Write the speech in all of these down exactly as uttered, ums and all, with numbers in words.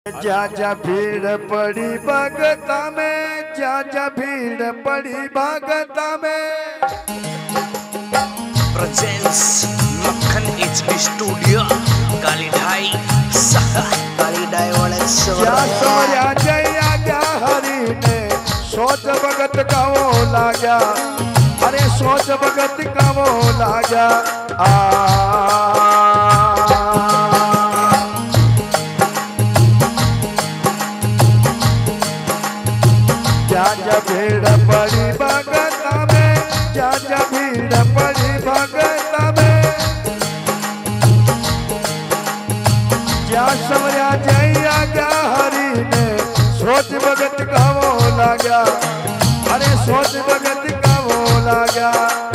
जा जा भीड़ पड़ी भगता में, जा जा भीड़ पड़ी भगता में। प्रेजेंस मक्खन एचपी स्टूडियो काली ढाई काली ढाई वाले क्या सोया जया क्या हरी ने सोच भगत का वो लागा, अरे सोच भगत का वो लागा। आ जा जा भीड़ पड़ी भगता में, जा जा भीड़ पड़ी भगता में। जा सवरा जया क्या हरी ने सोच भगत का वो लागा, अरे सोच भगत का वो लागा।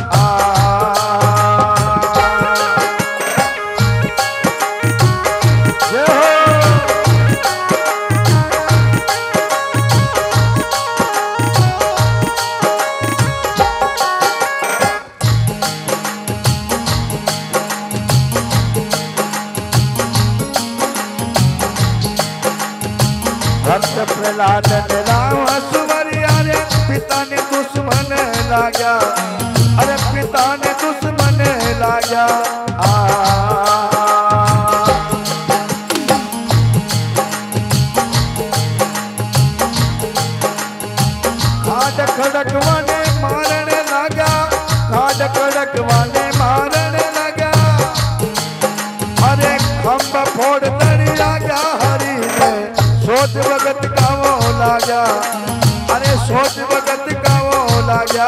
भक्त प्रहलाद ने राम सुवरिया रे पिता ने दुश्मन लागा, अरे पिता ने दुश्मन लागा। खाड खड़क वाले मारने लगा, खाड खड़क वाले मारने लगा। अरे खंभ फोड़ दरिया गया हरी ने सोच भगत का वो लागा, अरे सोच भगत का वो लागा।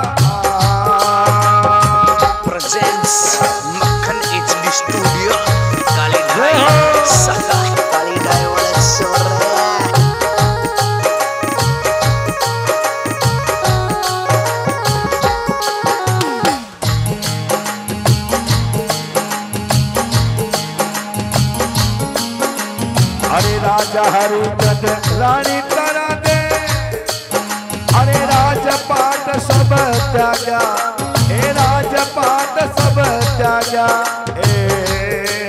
प्रेजेंस मक्खन एचडी स्टूडियो काली ढाई काली ढाई वाले सोर। अरे राजा हरिचंद्र रानी तारा दे, अरे राजपाट सब त्यागा, ए राजपाट सब त्यागा। ए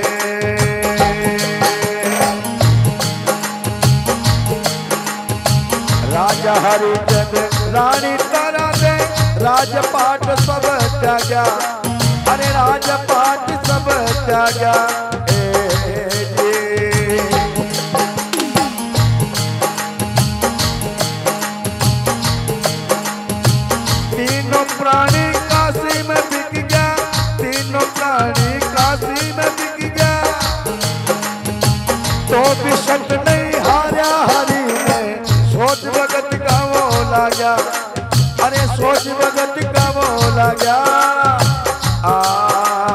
राजा हरिचंद्र रानी तारा दे, राजपाट सब त्यागा, अरे राजपाट सब त्यागा। प्राणी काशी में बिक गया, तीनों प्राणी काशी में बिक गया। तो भी शक नहीं हारा हरी ने सोच भगत का वो लागा, अरे सोच भगत का वो लागा। आ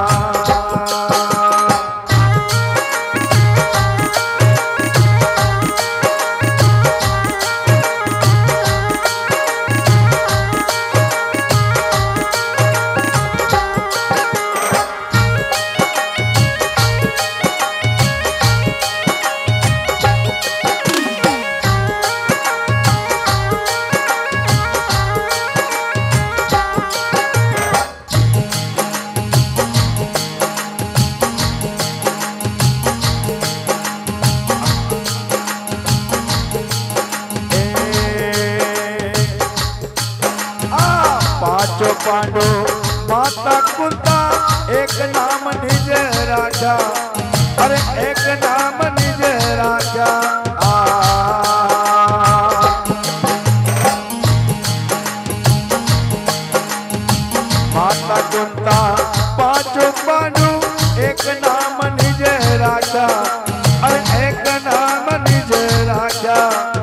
पांचों पांडु माता कुंता एक नाम निज राजा, अरे एक नाम निज राजा। आ माता कुंता पांचों पांडु एक नाम निज राजा, अरे एक नाम निज राजा।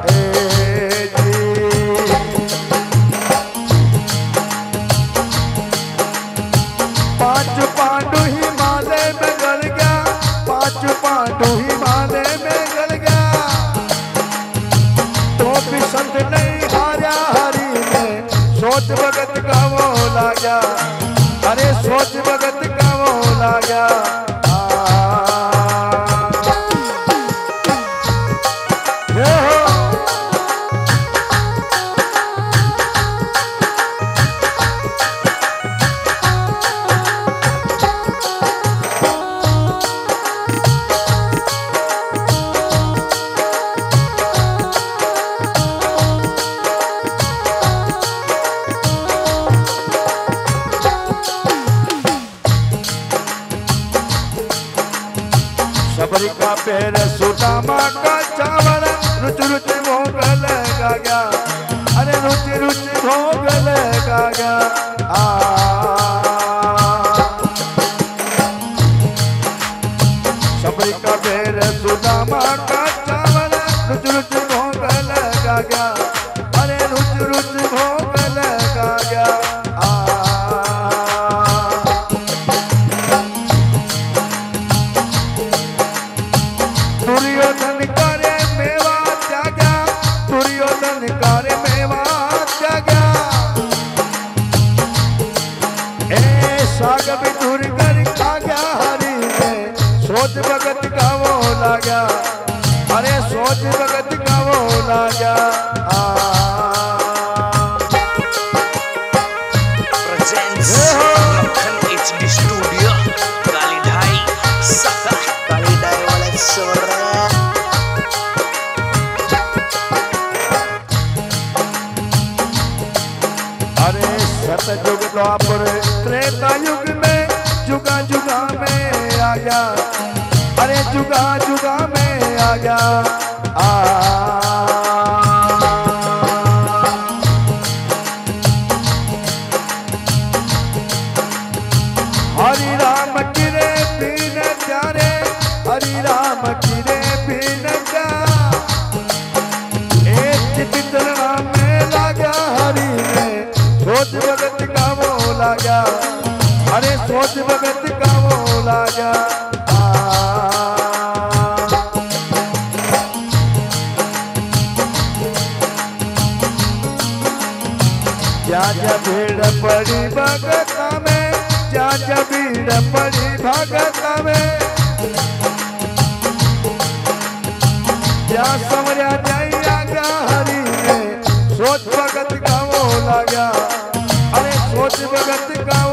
पांच पांडु हिमालय में गल गया, पांच पांडु हिमालय में गल गया। तो भी संत नहीं हारा हरी ने सोच भगत का वो लागा, अरे सोच भगत का वो लागा। पेर सुदामा का चावल रुच रुच भोग लगा गया, अरे रुच रुच भोग लगा गया। सबरी का पेर सुदामा का चावल रुच रुच भोग लगा गया, अरे रुच रुच भोग लगा गया। दुर्योधन करे मेवा त्यागा, दुर्योधन करे मेवा त्यागा, ए साग भी दूर कर खा गया हरि ने, सोच भगत का वो लागा, अरे सोच भगत का वो लागा। प्रेजेंस मक्खन एचडी स्टूडियो काली ढाई सका काली ढाई वाले सोरा। अरे सतयुग द्वापर त्रेता युग में जुगा जुगा में आ गया, अरे जुगा जुगा में आ गया। आ हरि राम किरे बीन प्यारे, हरि राम किरे बीन का, एक चितना में लागा हरि ने, सोच भगत का वो लागा, अरे सोच भगत का वो लागा। जा जा भीड़ पड़ी भगता में, जा जा भीड़ पड़ी भगता में, जा समझा जाइया गया हरि ने, सोच भगत का वो लागा, अरे सोच भगत का